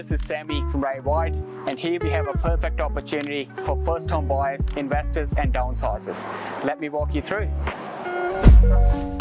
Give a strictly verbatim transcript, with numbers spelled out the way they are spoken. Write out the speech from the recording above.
this is Sammy from Ray White, and here we have a perfect opportunity for first home buyers, investors and downsizers. Let me walk you through.